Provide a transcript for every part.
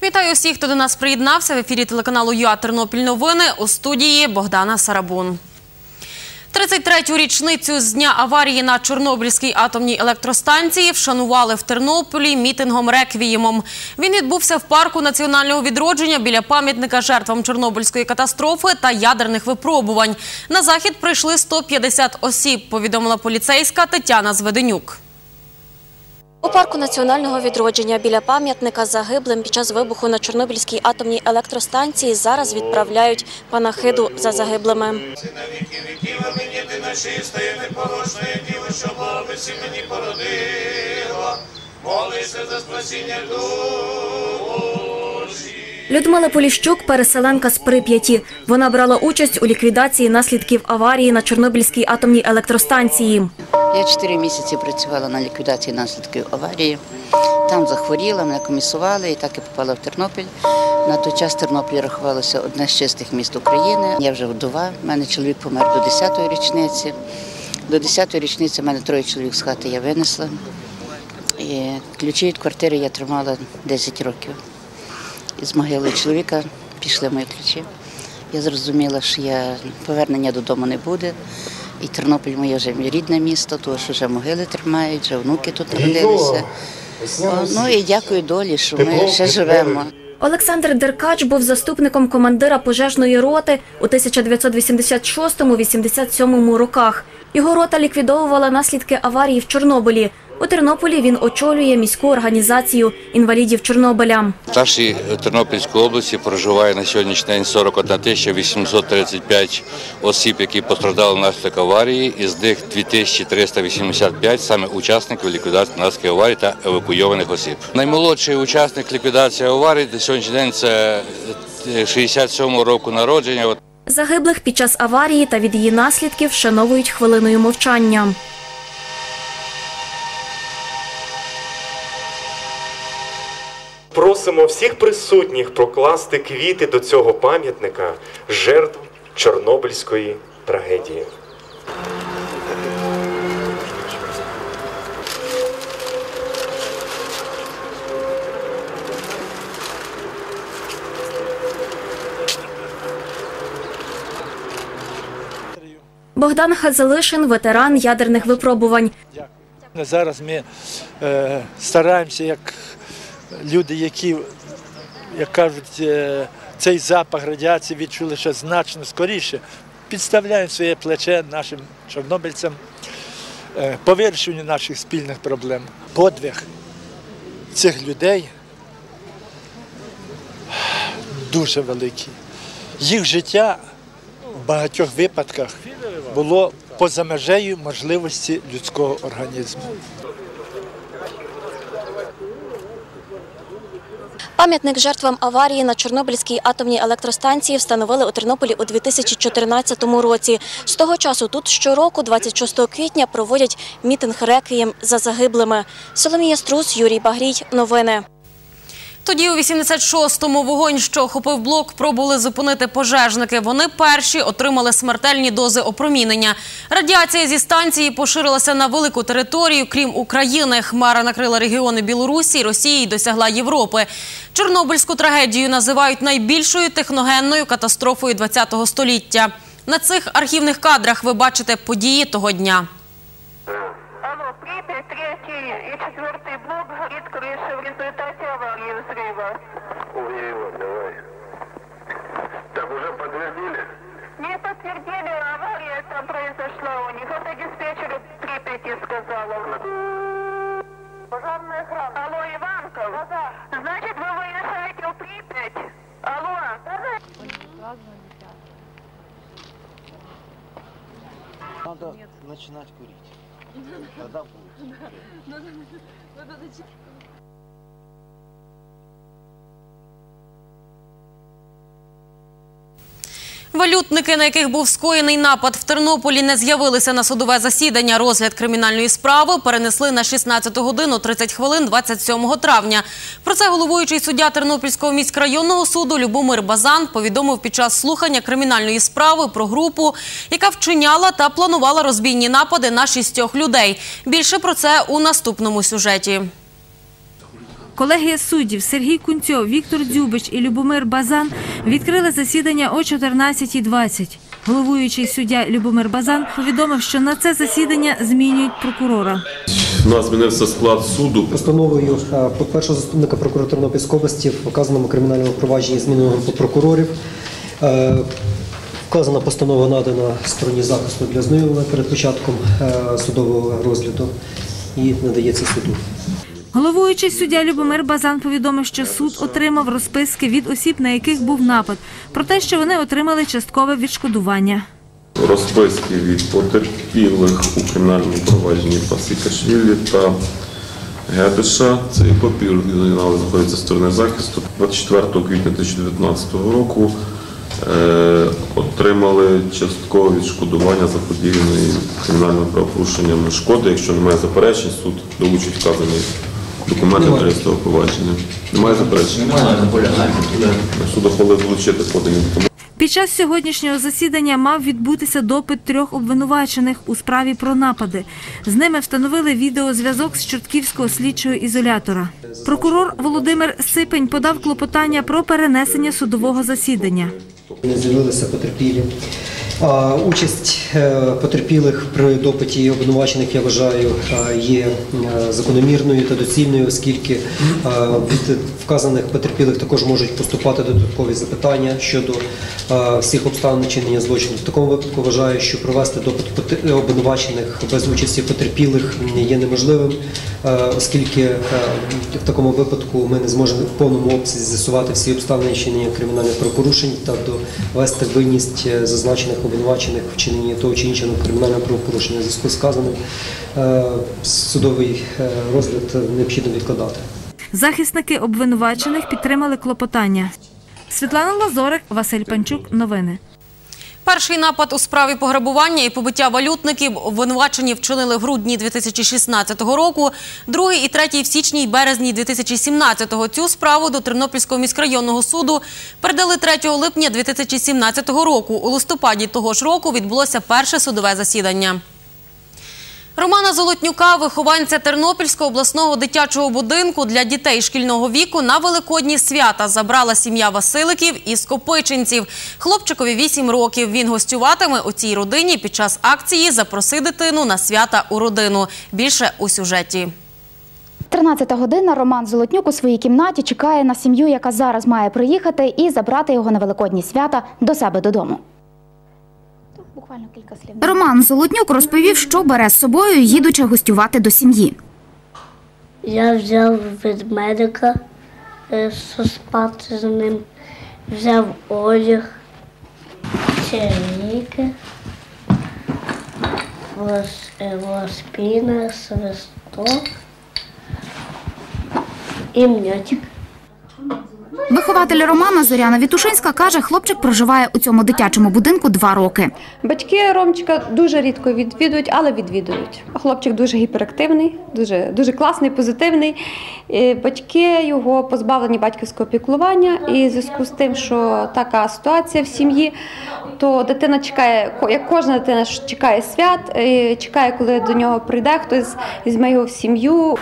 Вітаю всіх, хто до нас приєднався. В ефірі телеканалу ЮА Тернопіль новини, у студії Богдана Сарабун. 33-ю річницю з дня аварії на Чорнобильській атомній електростанції вшанували в Тернополі мітингом-реквіємом. Він відбувся в парку національного відродження біля пам'ятника жертвам Чорнобильської катастрофи та ядерних випробувань. На захід прийшли 150 осіб, повідомила поліцейська Тетяна Зведенюк. У парку національного відродження біля пам'ятника загиблим під час вибуху на Чорнобильській атомній електростанції зараз відправляють панахиду за загиблими. Людмила Поліщук – переселенка з Прип'яті. Вона брала участь у ліквідації наслідків аварії на Чорнобильській атомній електростанції. Я 4 місяці працювала на ліквідації наслідків аварії. Там захворіла, мене комісували і так і попала в Тернопіль. На той час Тернопіль рахувалося одне з чистих міст України. Я вже вдова, в мене чоловік помер до 10-ї річниці. До 10-ї річниці в мене 3 чоловік з хати я винесла. І ключі від квартири я тримала 10 років. Із могили чоловіка пішли мої ключі. Я зрозуміла, що повернення додому не буде. І Тернопіль моє вже рідне місто, тому що вже могили тримають, вже внуки тут родилися. Ну і дякую долі, що ми ще живемо. Олександр Деркач був заступником командира пожежної роти у 1986-87 роках. Його рота ліквідовувала наслідки аварії в Чорнобилі. У Тернополі він очолює міську організацію інвалідів Чорнобиля. В нашій Тернопільській області проживає на сьогоднішній день 41 835 осіб, які постраждали внаслідок аварії, із них 2385 саме учасників ліквідації наслідків аварії та евакуйованих осіб. Наймолодший учасник ліквідації аварії на сьогоднішній день – це 67-го року народження. Загиблих під час аварії та від її наслідків вшановують хвилиною мовчання. Просимо всіх присутніх прокласти квіти до цього пам'ятника жертв Чорнобильської трагедії. Богдан Хазалишин – ветеран ядерних випробувань. Зараз ми стараємося, як люди, які, як кажуть, цей запах радіації відчули ще значно скоріше, підставляємо своє плече нашим чорнобильцям по вирішенню наших спільних проблем. Подвиг цих людей дуже великий. Їх життя в багатьох випадках було поза межею можливості людського організму. Пам'ятник жертвам аварії на Чорнобильській атомній електростанції встановили у Тернополі у 2014 році. З того часу тут щороку, 26 квітня, проводять мітинг-реквієм за загиблими. Соломія Струс, Юрій Багрій. Новини. Тоді у 86-му вогонь, що охопив блок, пробували зупинити пожежники. Вони перші отримали смертельні дози опромінення. Радіація зі станції поширилася на велику територію, крім України. Хмара накрила регіони Білорусі, Росії і досягла Європи. Чорнобильську трагедію називають найбільшою техногенною катастрофою ХХ століття. На цих архівних кадрах ви бачите події того дня. Припять, 3-й и 4-й блок горит крыша в результате аварии взрыва. Ой, давай. Так уже подтвердили? Не подтвердили, авария там произошла у них. Это диспетчер Припяти сказала. Пожарная охрана. Алло, Иванков? Да. Значит, вы выезжаете в Припять? Алло? Надо начинать курить. Тогда будет. Валютники, на яких був скоєний напад в Тернополі, не з'явилися на судове засідання. Розгляд кримінальної справи перенесли на 16 годину 30 хвилин 27 травня. Про це головуючий суддя Тернопільського міськрайонного суду Любомир Базан повідомив під час слухання кримінальної справи про групу, яка вчиняла та планувала розбійні напади на 6 людей. Більше про це у наступному сюжеті. Колегія суддів Сергій Кунцьов, Віктор Дзюбич і Любомир Базан відкрили засідання о 14:20. Головуючий суддя Любомир Базан повідомив, що на це засідання змінюють прокурора. У нас змінився склад суду. Постановою першого заступника прокурора Тернопільської області в вказаному кримінальному провадженні змінено групу прокурорів. Вказана постанова надана стороні захисту для ознайомлення перед початком судового розгляду і надається суду. Головуючий суддя Любомир Базан повідомив, що суд отримав розписки від осіб, на яких був напад, про те, що вони отримали часткове відшкодування. Розписки від потерпілих у кримінальному провадженні Пасікашвілі та Гедеша. Цей папір оригінали знаходиться з сторони захисту. 24 квітня 2019 року отримали часткове відшкодування заподіяної кримінальним правопорушенням шкоди. Якщо немає заперечень, суд долучить вказані документи до реєстрового провадження. Немає заперечень? Немає. Суд ухвалив долучити подані документи. Під час сьогоднішнього засідання мав відбутися допит 3 обвинувачених у справі про напади. З ними встановили відеозв'язок з Чортківського слідчого ізолятора. Прокурор Володимир Сипень подав клопотання про перенесення судового засідання. Не з'явилися потерпілі. Участь потерпілих при допиті обвинувачених, я вважаю, є закономірною та доцільною, оскільки від вказаних потерпілих також можуть поступати додаткові запитання щодо всіх обставин чинення злочину. В такому випадку вважаю, що провести допит обвинувачених без участі потерпілих є неможливим, оскільки в такому випадку ми не зможемо в повному обсязі з'ясувати всі обставини чинення кримінальних правопорушень та довести винність зазначених обвинувачених в чиненні того чи іншого кримінального правопорушення. У зв'язку з сказаним судовий розгляд необхідно відкладати. Захисники обвинувачених підтримали клопотання. Світлана Лазорик, Василь Панчук. Новини. Перший напад у справі пограбування і побиття валютників обвинувачені вчинили в грудні 2016 року. Другий і третій в січні і березні 2017-го. Цю справу до Тернопільського міськрайонного суду передали 3 липня 2017 року. У листопаді того ж року відбулося перше судове засідання. Романа Золотнюка, вихованця Тернопільського обласного дитячого будинку для дітей шкільного віку, на великодні свята забрала сім'я Василиків із Копичинців. Хлопчикові 8 років. Він гостюватиме у цій родині під час акції «Запроси дитину на свята у родину». Більше у сюжеті. 13-та година. Роман Золотнюк у своїй кімнаті чекає на сім'ю, яка зараз має приїхати і забрати його на великодні свята до себе додому. Роман Золотнюк розповів, що бере з собою, їдучи гостювати до сім'ї. Я взяв ведмедика, спати з ним, взяв одяг, червіки, лоспіна, свисток і м'ячик. Вихователь Романа Зоряна Вітушинська каже, хлопчик проживає у цьому дитячому будинку 2 роки. Батьки Ромчика дуже рідко відвідують, але відвідують. Хлопчик дуже гіперактивний, дуже класний, позитивний. Батьки його позбавлені батьківського піклування. І в зв'язку з тим, що така ситуація в сім'ї, то дитина чекає, як кожна дитина чекає свят, чекає, коли до нього прийде хтось, візьме його в сім'ю.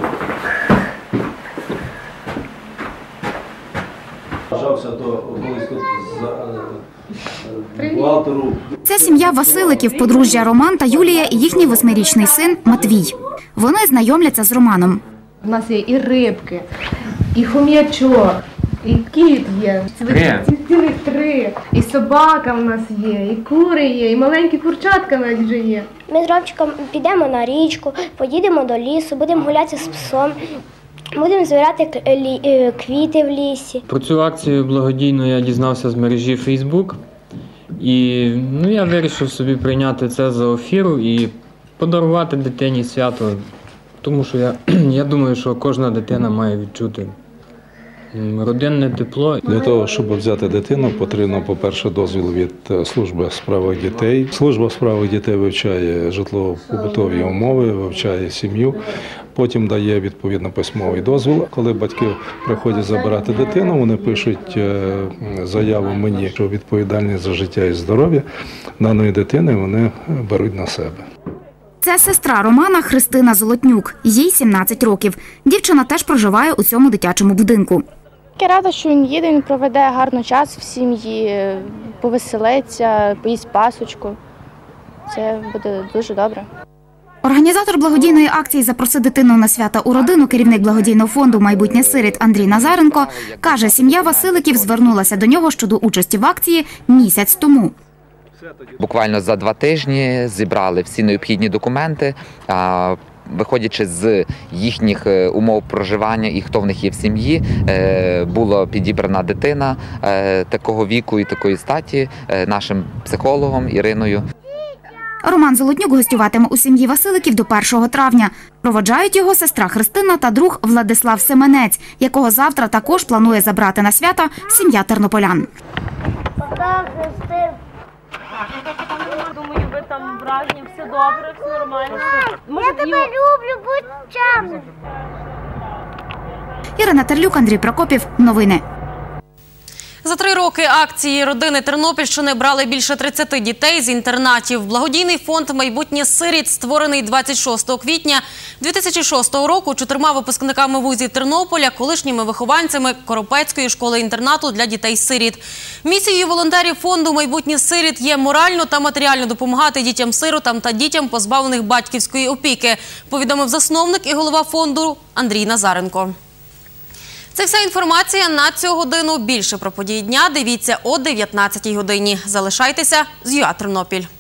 Це сім'я Василиків, подружжя Роман та Юлія і їхній 8-річний син Матвій. Вони знайомляться з Романом. У нас є і рибки, і хом'ячок, і кіт є. Цілих 3. І собака в нас є, і кури є, і маленькі курчатка навіть вже є. Ми з Ромчиком підемо на річку, поїдемо до лісу, будемо гуляти з псом. Будемо збирати квіти в лісі. Про цю акцію благодійну я дізнався з мережі Facebook. І я вирішив собі прийняти це за офіру і подарувати дитині свято. Тому що я думаю, що кожна дитина має відчути родинне тепло. Для того, щоб взяти дитину, потрібно, по-перше, дозвіл від служби у справах дітей. Служба у справах дітей вивчає житлово-побутові умови, вивчає сім'ю, потім дає відповідно письмовий дозвіл. Коли батьки приходять забирати дитину, вони пишуть заяву мені, що відповідальність за життя і здоров'я даної дитини вони беруть на себе. Це сестра Романа Христина Золотнюк. Їй 17 років. Дівчина теж проживає у цьому дитячому будинку. Я рада, що він їде, він проведе гарний час в сім'ї, повеселиться, поїсть пасочку. Це буде дуже добре. Організатор благодійної акції «Запроси дитину на свята у родину», керівник благодійного фонду «Майбутнє сиріт» Андрій Назаренко, каже, сім'я Василиків звернулася до нього щодо участі в акції місяць тому. Буквально за 2 тижні зібрали всі необхідні документи, виходячи з їхніх умов проживання і хто в них є в сім'ї, була підібрана дитина такого віку і такої статі нашим психологом Іриною. Роман Золотнюк гостюватиме у сім'ї Василиків до 1 травня. Проводжають його сестра Христина та друг Владислав Семенець, якого завтра також планує забрати на свята сім'я тернополян. Думаю, ви там вражені, все добре, все нормально. Я тебе люблю, будь чемним. Ірина Терлюк, Андрій Прокопів. Новини. За 3 роки акції родини Тернопільщини брали більше 30 дітей з інтернатів. Благодійний фонд «Майбутнє сиріт», створений 26 квітня 2006 року 4 випускниками вузів Тернополя, колишніми вихованцями Коропецької школи-інтернату для дітей-сиріт. Місією волонтерів фонду «Майбутнє сиріт» є морально та матеріально допомагати дітям-сиротам та дітям, позбавлених батьківської опіки, повідомив засновник і голова фонду Андрій Назаренко. Це вся інформація на цю годину. Більше про події дня дивіться о 19-й годині. Залишайтеся з ЮА Тернопіль.